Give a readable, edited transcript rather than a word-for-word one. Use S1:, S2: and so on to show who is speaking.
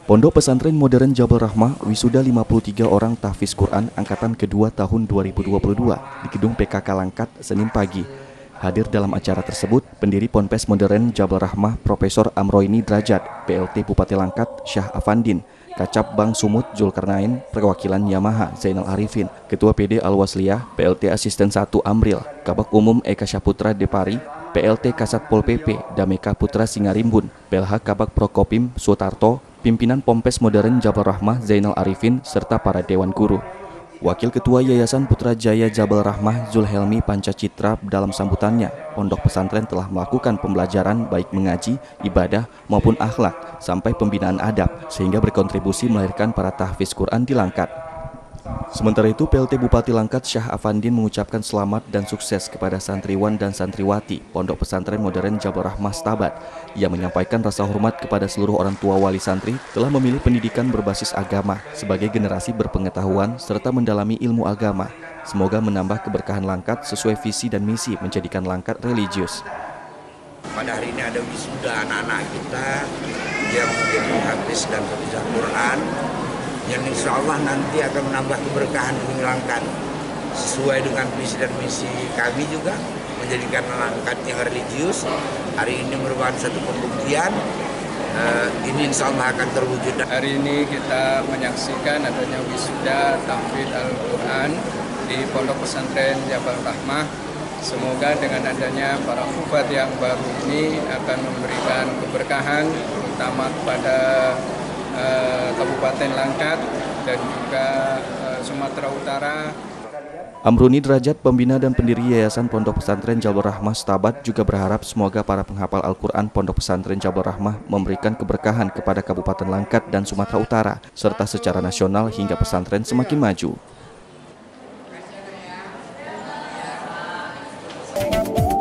S1: Pondok Pesantren Modern Jabal Rahmah wisuda 53 orang tahfiz Quran angkatan kedua tahun 2022 di Gedung PKK Langkat Senin pagi. Hadir dalam acara tersebut pendiri Ponpes Modern Jabal Rahmah Profesor Amroini Drajat, PLT Bupati Langkat Syah Afandin, Kacap Bank Sumut Zulkarnain, perwakilan Yamaha Zainal Arifin, Ketua PD Al-Wasliyah, PLT Asisten 1 Amril, Kabak Umum Eka Syaputra Depari, PLT Kasat Pol PP Dameka Putra Singarimbun, PLH Kabak Prokopim Sutarto, pimpinan Ponpes Modern Jabal Rahmah Zainal Arifin, serta para Dewan Guru. Wakil Ketua Yayasan Putrajaya Jabal Rahmah Zulhelmi Pancacitra dalam sambutannya, pondok pesantren telah melakukan pembelajaran baik mengaji, ibadah maupun akhlak sampai pembinaan adab sehingga berkontribusi melahirkan para tahfiz Quran di Langkat. Sementara itu, PLT Bupati Langkat Syah Afandin mengucapkan selamat dan sukses kepada santriwan dan santriwati Pondok Pesantren Modern Jabal Rahmah Stabat. Ia menyampaikan rasa hormat kepada seluruh orang tua wali santri telah memilih pendidikan berbasis agama sebagai generasi berpengetahuan serta mendalami ilmu agama. Semoga menambah keberkahan Langkat sesuai visi dan misi menjadikan Langkat religius.
S2: Pada hari ini ada wisuda anak-anak kita yang menjadi hafiz dan hafizah Quran, yang insya Allah nanti akan menambah keberkahan di Langkat sesuai dengan visi dan misi kami juga menjadikan Langkat yang religius. Hari ini merupakan satu pembuktian ini insya Allah akan terwujud.
S3: Hari ini kita menyaksikan adanya wisuda tahfidz Al-Quran di Pondok Pesantren Jabal Rahmah. Semoga dengan adanya para hufadz yang baru ini akan memberikan keberkahan terutama kepada Kabupaten Langkat dan juga Sumatera Utara.
S1: Amroini Drajat, pembina dan pendiri Yayasan Pondok Pesantren Jabal Rahmah Stabat, juga berharap semoga para penghafal Al-Quran Pondok Pesantren Jabal Rahmah memberikan keberkahan kepada Kabupaten Langkat dan Sumatera Utara, serta secara nasional hingga pesantren semakin maju.